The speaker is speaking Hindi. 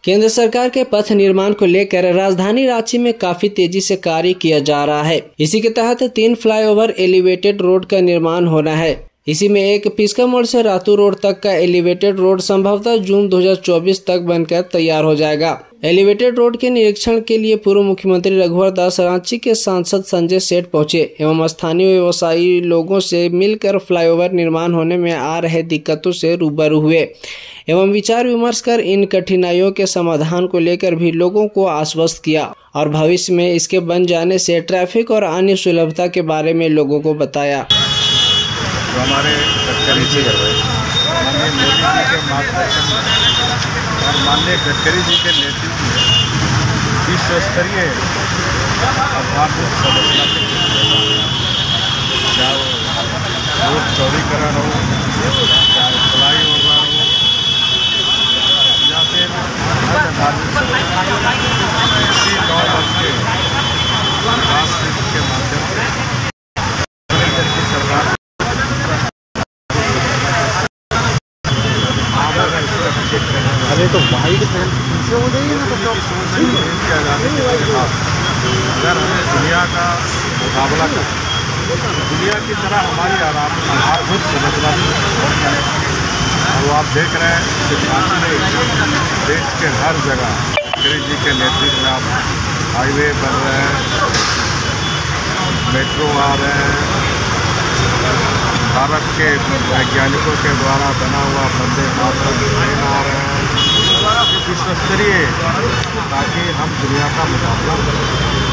केंद्र सरकार के पथ निर्माण को लेकर राजधानी रांची में काफी तेजी से कार्य किया जा रहा है। इसी के तहत 3 फ्लाईओवर एलिवेटेड रोड का निर्माण होना है। इसी में एक पिस्का मोड़ से रातू रोड तक का एलिवेटेड रोड संभवतः जून 2024 तक बनकर तैयार हो जाएगा। एलिवेटेड रोड के निरीक्षण के लिए पूर्व मुख्यमंत्री रघुवर दास रांची के सांसद संजय सेठ पहुंचे एवं स्थानीय व्यवसायी लोगों से मिलकर फ्लाईओवर निर्माण होने में आ रहे दिक्कतों से रूबरू हुए एवं विचार विमर्श कर इन कठिनाइयों के समाधान को लेकर भी लोगों को आश्वस्त किया और भविष्य में इसके बन जाने से ट्रैफिक और अन्य सुलभता के बारे में लोगों को बताया। तो हमारे गडकरी जी माननीय मोदी जी के मार्गदर्शन और माननीय गडकरी जी के नेतृत्व में विश्व स्तरीय आधारभूत संरचना के चाहे रोड चौड़ीकरण हो, चाहे फ्लाईओवर हो या फिर आधारभूत संरचना इसी 9 वर्ष के विकास के माध्यम से सरकार अरे तो वाइड पीछे हो जाइए ना, तो अगर हमें दुनिया का मुकाबला कर दुनिया की तरह हमारी आधारभूत संरचना और आप देख रहे हैं कि देश के हर जगह गडकरी जी के नेतृत्व में आप हाईवे बन रहे हैं, मेट्रो आ रहे हैं, भारत के वैज्ञानिकों के द्वारा बना हुआ वंदे मातरम ट्रेन आ रहे हैं विश्व स्तरीय, ताकि हम दुनिया का मुकाबला करें।